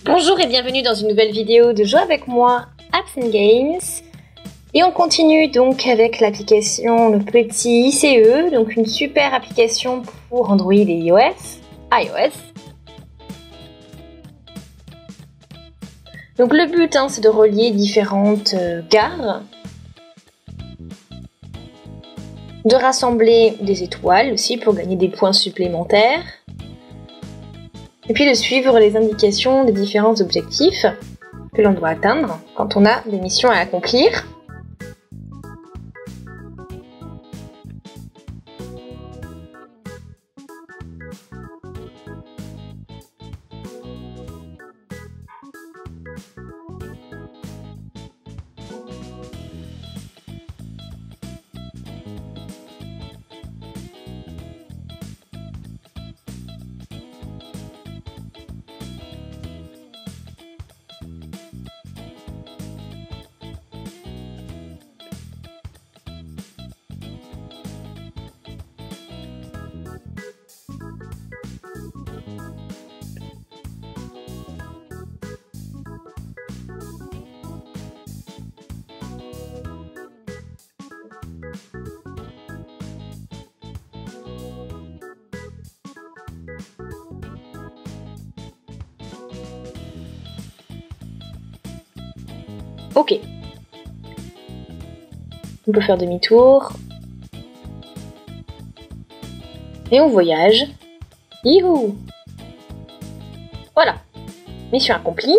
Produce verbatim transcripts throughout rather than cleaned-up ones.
Bonjour et bienvenue dans une nouvelle vidéo de Jouer avec moi, Apps and Games. Et on continue donc avec l'application le petit I C E, donc une super application pour Android et iOS. iOS. Donc le but hein, c'est de relier différentes euh, gares, de rassembler des étoiles aussi pour gagner des points supplémentaires, et puis de suivre les indications des différents objectifs que l'on doit atteindre quand on a des missions à accomplir. Ok. On peut faire demi-tour. Et on voyage. Youhou! Voilà. Mission accomplie.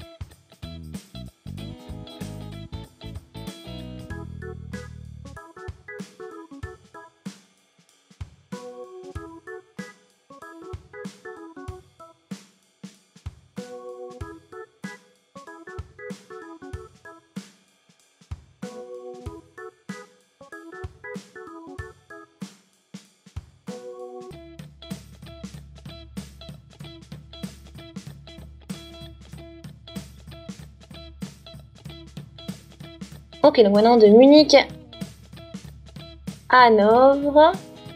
Ok, donc maintenant de Munich à Hanovre.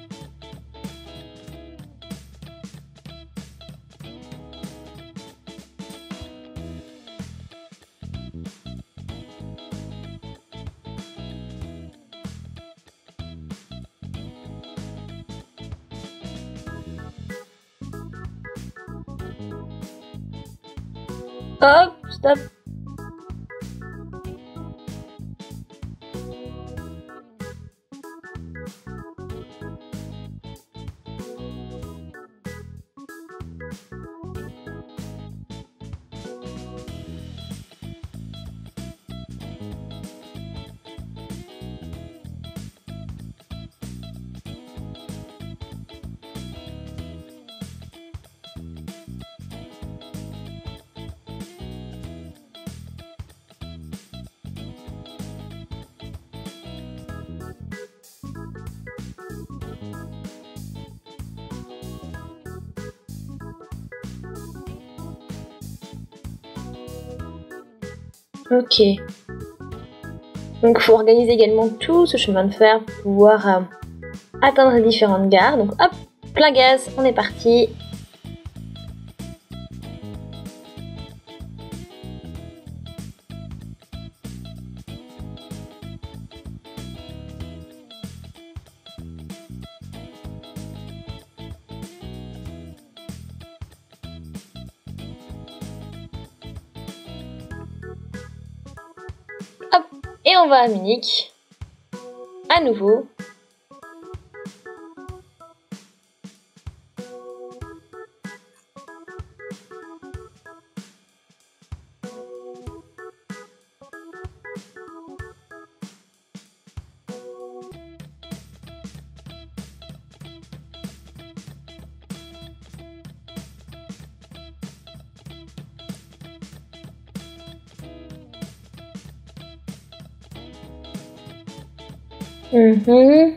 Hop, stop. Ok. Donc il faut organiser également tout ce chemin de fer pour pouvoir euh, atteindre les différentes gares. Donc hop, plein gaz, on est parti. Hop, et on va à Munich, à nouveau. Mmh.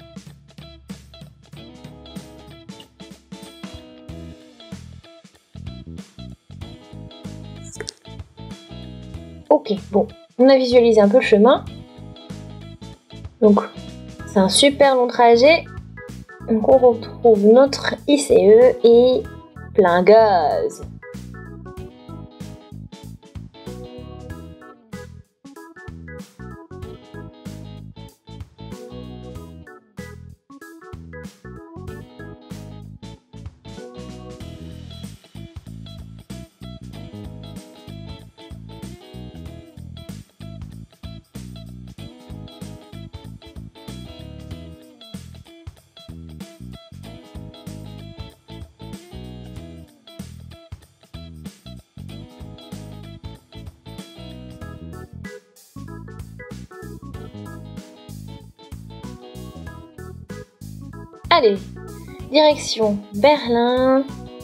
Ok, bon, on a visualisé un peu le chemin. Donc, c'est un super long trajet. Donc, on retrouve notre I C E et plein gaz. Allez, direction Berlin.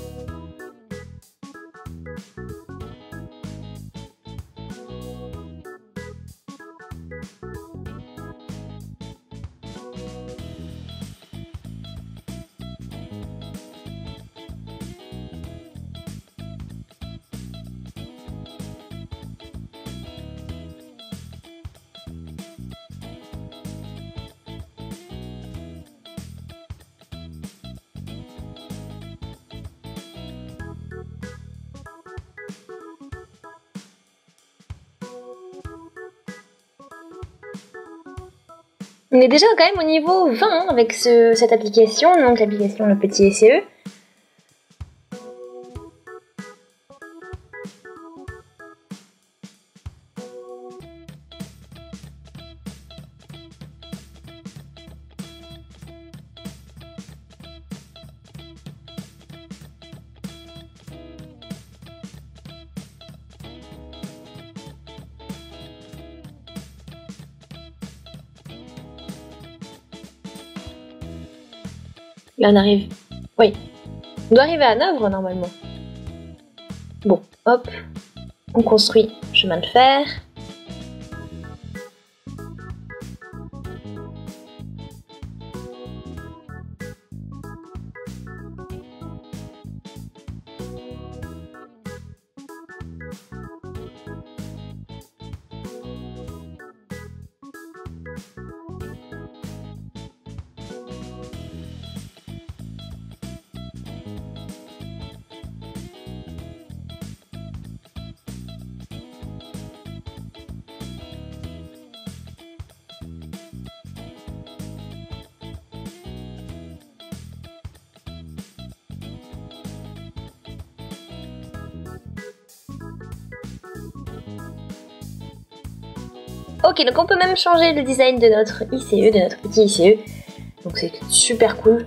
On est déjà quand même au niveau vingt avec ce, cette application, donc l'application Le Petit S C E. Là on arrive, oui, on doit arriver à Hanovre normalement. Bon, hop, on construit chemin de fer. Ok, donc on peut même changer le design de notre I C E, de notre petit I C E. Donc c'est super cool.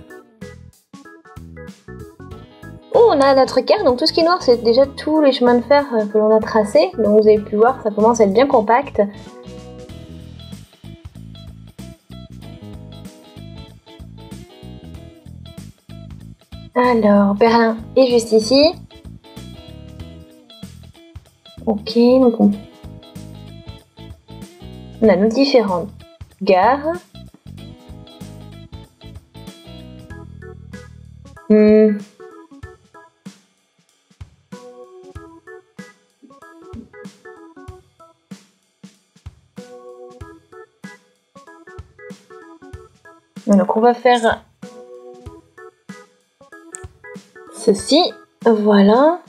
Oh, on a notre carte, donc tout ce qui est noir, c'est déjà tous les chemins de fer que l'on a tracés. Donc vous avez pu voir, ça commence à être bien compact. Alors, Berlin est juste ici. Ok, donc on... On a nos différentes gares. Hmm. Donc on va faire ceci, voilà.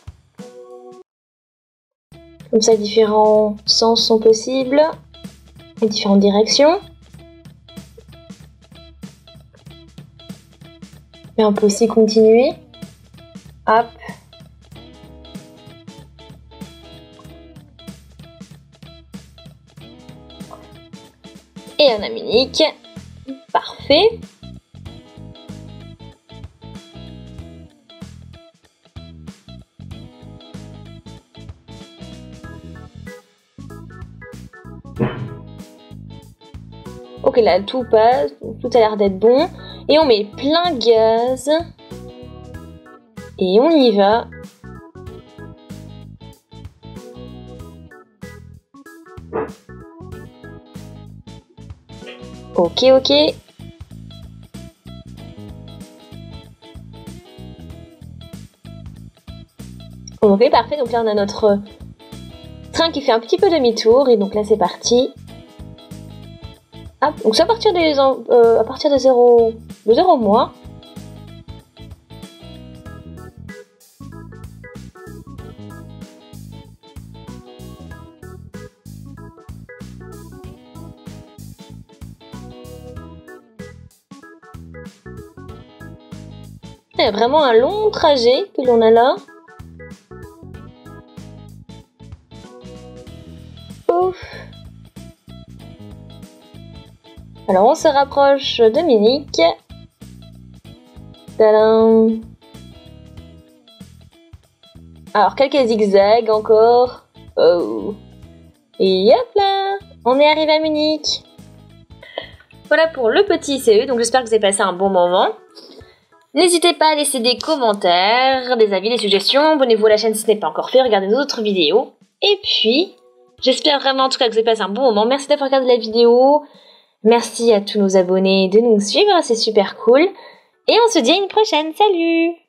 Comme ça, différents sens sont possibles. Et différentes directions. Et on peut aussi continuer. Hop. Et on a Munich. Parfait. Ok, là tout passe, tout a l'air d'être bon. Et on met plein gaz. Et on y va. Ok, ok. Ok, parfait. Donc là, on a notre train qui fait un petit peu demi-tour. Et donc là, c'est parti. Ah, donc c'est à partir des euh, à partir de zéro de zéro mois. Il y a vraiment un long trajet que l'on a là. Ouf. Alors on se rapproche de Munich. Tadam. Alors quelques zigzags encore. Oh. Et hop là, on est arrivé à Munich. Voilà pour le petit I C E, donc j'espère que vous avez passé un bon moment. N'hésitez pas à laisser des commentaires, des avis, des suggestions. Abonnez-vous à la chaîne si ce n'est pas encore fait. Regardez nos autres vidéos. Et puis, j'espère vraiment en tout cas que vous avez passé un bon moment. Merci d'avoir regardé la vidéo. Merci à tous nos abonnés de nous suivre. C'est super cool. Et on se dit à une prochaine. Salut!